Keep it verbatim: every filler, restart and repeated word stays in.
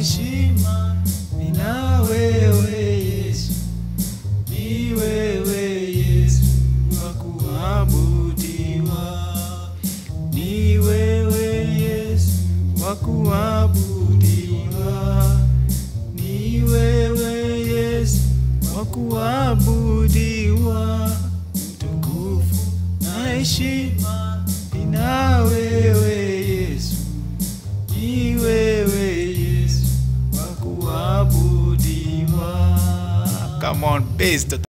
heshima nina wewe Yesu, ni wewe Yesu wa kuabudiwa, ni wewe Yesu wa kuabudiwa, ni wewe Yesu wa kuabudiwa. Utukufu na heshima nina wewe Yesu, ni wewe Yesu wa kuabudiwa. Come on, bass.